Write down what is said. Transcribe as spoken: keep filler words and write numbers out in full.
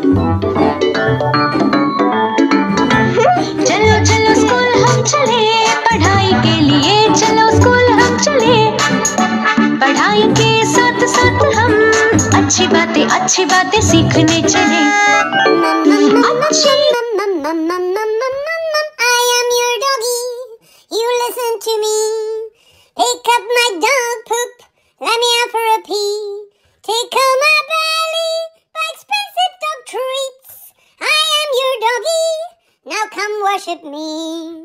चलो चलो स्कूल हम चले, पढ़ाई के लिए चलो स्कूल हम चले। पढ़ाई के साथ साथ हम अच्छी बातें अच्छी बातें सीखने चले। अच्छी I am your doggy, you listen to me. Pick up my dog poop, let me out for a pee. Tickle my belly, buy expensive dog treats. I am your doggy, now come worship me.